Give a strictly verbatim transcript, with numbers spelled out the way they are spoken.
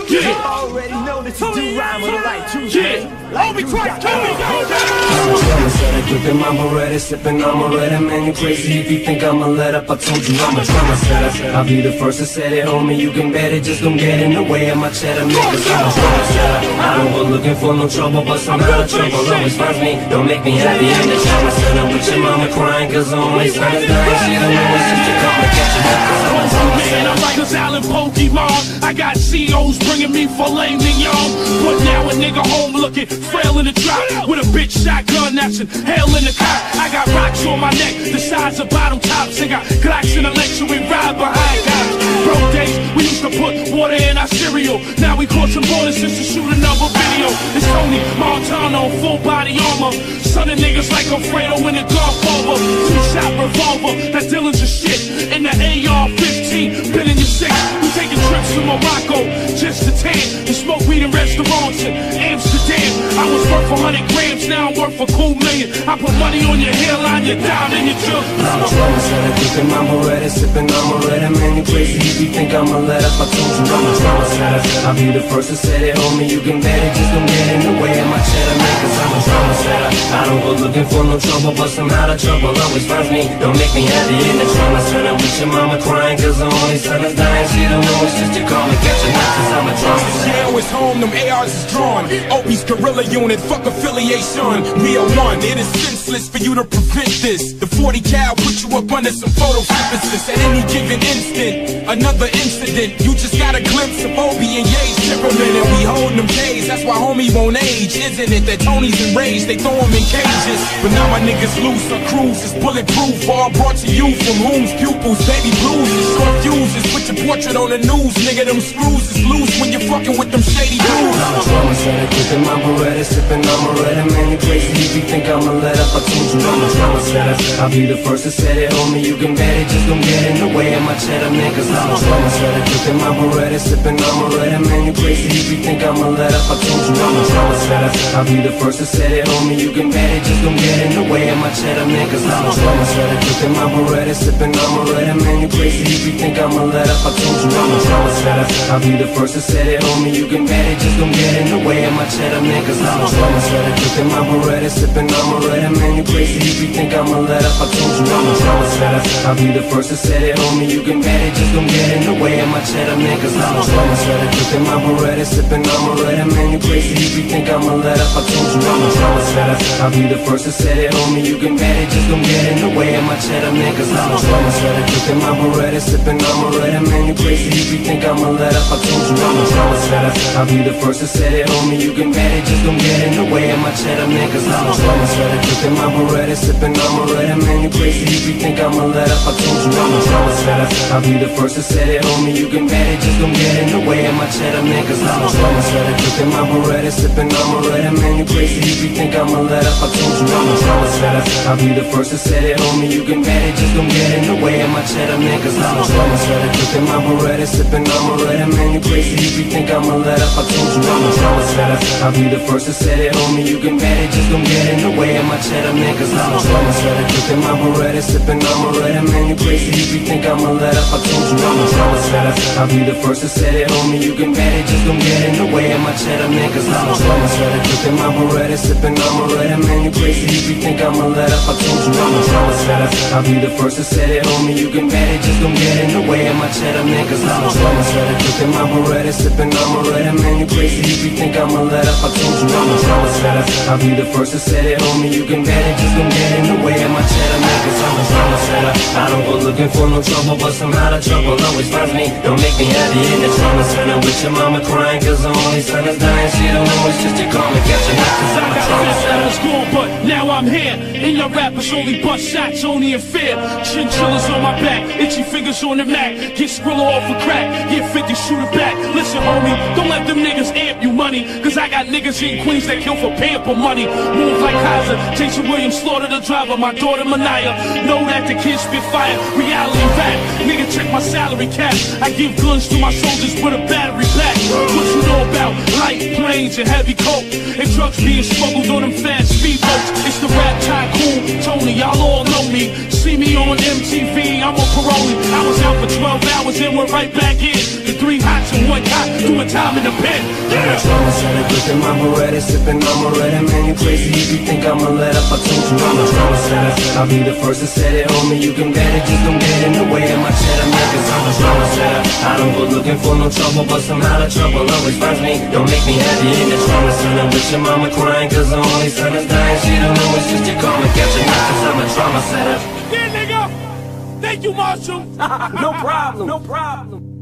Yeah. Already know that you do rhyme with the right truth. Yeah. Like me twice, kill me, go down. I'ma set a grip in my Beretta, sipping on Beretta. Man, you crazy if you think I'ma let up. I told you I'm a drama setter. I'll be the first to set it, homie. You can bet it, just don't get in the way of my cheddar, man. Cause I'm a drama setter. I don't go looking for no trouble, but some out of trouble always finds me. Don't make me happy in the drama center with your mama crying, cause only son is dying. She don't know it's just to come and get you. Cause I'm a drama setter. I'm like a Allen Pokemon. I got C Os bringing me filet mignon. But now a nigga home looking frail in the drop with a bitch shotgun that's in hell in the cop. I got rocks on my neck the size of bottom tops. I got Glocks in the lecture, we ride behind cops. Bro days, we used to put water in our cereal. Now we caught some bonus just to shoot another video. It's Tony Montana, full body armor. Son of niggas like Alfredo in the Godfather. Two-shot revolver, that Dillinger shit. In the A R fifteen, been in your six. We taking trips to Morocco just to tan. We smoke weed in restaurants in Amsterdam. I was worth a hundred grams, now I'm worth a cool million. I put money on your hairline, your diamond, your jug. I'm a drama setter, keeping my Beretta, sipping on Beretta. Man, you crazy if you think I'ma let up. I told you I'm a drama setter. I'll be the first to set it, homie. You can bet it, just don't get in the way of my cheddar, man. Cause I'm a drama setter. I don't go looking for no trouble, but some out of trouble always finds me. Don't make me happy in the drama center with your mama crying, cause the only son is dying. She don't know it's just you call me, get your nuts, cause I'm a drama setter. Jail is home, them A Rs is drawn. Opie's guerrilla unit, fuck affiliation. We are one, it is senseless for you to prevent this. The forty cal put you up under some photosynthesis. At any given instant, another incident. You just got a glimpse of Obie and Ye's temperament, and we holding them K's. That's why homie won't age, isn't it? That Tony's enraged, they throw him in cages. But now my niggas loose, our cruise is bulletproof. All brought to you from whom's pupils, baby blues and short fuses. Put your portrait on the news, nigga, them screws is loose when you're fucking with them shady dudes. I'm a drama setter, keeping my Beretta, sipping on Beretta. Man, you crazy if you think I'ma let up. I told you I'm a drama setter. I'll be the first to set it, homie. You can bet it, just don't get in the way of my cheddar, man. Cause I'm a drama setter, keeping my Beretta, sipping on Beretta. Man, you crazy if you think I'ma let up. I told you I'm a drama setter. I'll be the first to set it, homie. You can bet it, just don't get in the way of my cheddar, man. Cause I'm a drama setter, keeping my Beretta, sipping on Beretta. Man, you crazy if you think I'ma let up. I told you I'm a drama setter. I'll be the first to set it, homie. You can bet it, just don't get in the way of my cheddar, man. Cause I'm a drama setter, keeping my Beretta, sipping on Beretta. Man, you crazy if you think I'ma let up. I told you I'm a drama setter. I'll be the first to set it, homie. You can bet it, just don't get in the way of my cheddar, man. Cause I'm a drama setter, keeping my Beretta, sipping on Beretta. Man, you crazy if you think I'ma let up. I told you I'm a drama setter. I'll be the first to set it, homie. You can bet it, just don't get in the way of my cheddar, man. Cause I'm a drama setter, keeping my Beretta, sipping on Beretta. Man, you crazy if you think I'ma let up. I told you I'm a drama setter. I'll be the first to set it, homie. You can bet it, just don't get in the way of my cheddar, man. Cause I'm a drama setter, keeping my Beretta, sipping on Beretta. Man, you crazy if you think I'ma let up. I told you I'm a drama setter. I'll be the first to set it, homie. You can bet it, just don't get in the way of my cheddar, man. Cause I'm a drama setter, keeping my Beretta, sipping on Beretta. Man, you crazy if you think I'ma let up. I told you I'm a drama setter. I'll be the first to set it, homie. You can bet it, just don't get in the way of my cheddar, man. Cause I'm a drama setter, keeping my Beretta, sipping on Beretta. Man, you crazy if you think I'ma let up. I told you I'm a drama setter. I'll be the first to set it, homie. You can bet it, just don't get in the way of my cheddar, man. Cause I'm a drama setter, keeping my Beretta, sipping on Beretta. Man, you crazy if you think I'ma let up. I told you I'm a drama setter. I'll be the first to set it, homie. You can bet it, just don't get in the way of my cheddar, man. Cause I'm a drama setter, keeping my Beretta, sipping on Beretta. Man, you crazy if you think I'ma let up. I told you I'm a drama setter. I'll be the first to set it, homie. You can bet it, just don't get in the way of my cheddar, man. Cause I'm a drama setter, keeping my Beretta, sipping on Beretta. Man, you crazy if you think I'ma let up. I told you I'm a drama setter. I'll be the first to set it, homie. You can bet it, just don't get in the way of my cheddar, man. Cause I'm a drama setter. I don't go looking for no trouble, but some out of trouble always finds me. Don't make me happy in the trauma center with your mama crying, cause the only son is dying. She don't know it's just you call me, get your nuts, cause I'm a trauma setter. I was gone, but now I'm here. And your rappers only bust shots, only in fear. Chinchillas on my back, itchy fingers on the Mac. Get Skrilla off a crack, get fifty, shoot it back. Listen, homie, don't let them niggas amp you money, cause I got niggas in Queens that kill for pamper money. Move like Kaiser, Jason Williams slaughter the driver. My daughter Mania, know that the kids spit fire. Reality rap, nigga check my salary cap. I give guns to my soldiers with a battery pack. What you know about light planes and heavy coke and drugs being smuggled on them fast speedboats? It's the rap tycoon Tony, y'all all know me. See me on M T V, I'm on parolee. I was out for twelve hours and we're right back in. The three hots and one cop doing more time in the pen. I'm a trauma setter, gripping my Beretta, sipping on Beretta. Man, you crazy if you think I'ma let up. I told you I'm a trauma setter. I'll be the first to set it, homie. You can bet it, just don't get in the way of my cheddar, man, cause I'm a trauma setter. I don't go looking for no trouble, but somehow the trouble always finds me. Don't make me happy in the trauma center. With your mama crying cause the only son is dying. She don't know it's just your karma catching up, cause I'm a trauma setter. Yeah, nigga. Thank you, Marshall. No problem, no problem.